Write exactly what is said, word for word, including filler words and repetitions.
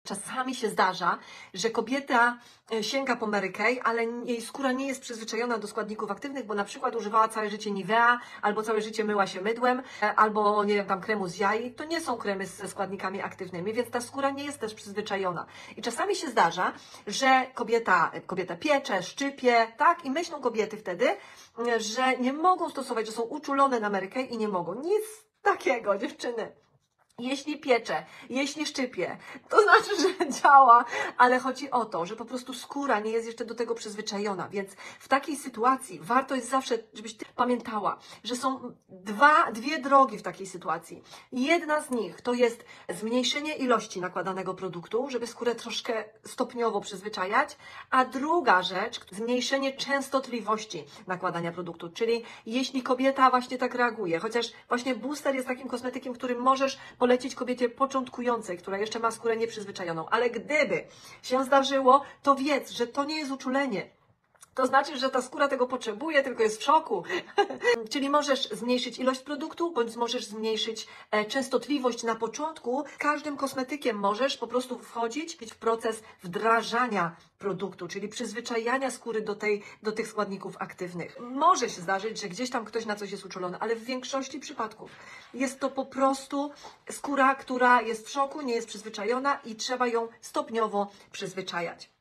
Czasami się zdarza, że kobieta sięga po Mary Kay, ale jej skóra nie jest przyzwyczajona do składników aktywnych, bo na przykład używała całe życie Nivea, albo całe życie myła się mydłem, albo nie wiem, tam kremu z jaj. To nie są kremy ze składnikami aktywnymi, więc ta skóra nie jest też przyzwyczajona. I czasami się zdarza, że kobieta, kobieta piecze, szczypie, tak? I myślą kobiety wtedy, że nie mogą stosować, że są uczulone na Mary Kay i nie mogą. Nic takiego, dziewczyny. Jeśli piecze, jeśli szczypie, to znaczy, że działa, ale chodzi o to, że po prostu skóra nie jest jeszcze do tego przyzwyczajona, więc w takiej sytuacji warto jest zawsze, żebyś ty pamiętała, że są dwa, dwie drogi w takiej sytuacji. Jedna z nich to jest zmniejszenie ilości nakładanego produktu, żeby skórę troszkę stopniowo przyzwyczajać, a druga rzecz, zmniejszenie częstotliwości nakładania produktu, czyli jeśli kobieta właśnie tak reaguje, chociaż właśnie booster jest takim kosmetykiem, którym możesz polecić kobiecie początkującej, która jeszcze ma skórę nieprzyzwyczajoną. Ale gdyby się zdarzyło, to wiedz, że to nie jest uczulenie. To znaczy, że ta skóra tego potrzebuje, tylko jest w szoku. Czyli możesz zmniejszyć ilość produktu, bądź możesz zmniejszyć częstotliwość na początku. Każdym kosmetykiem możesz po prostu wchodzić w proces wdrażania produktu, czyli przyzwyczajania skóry do, tej, do tych składników aktywnych. Może się zdarzyć, że gdzieś tam ktoś na coś jest uczulony, ale w większości przypadków jest to po prostu skóra, która jest w szoku, nie jest przyzwyczajona i trzeba ją stopniowo przyzwyczajać.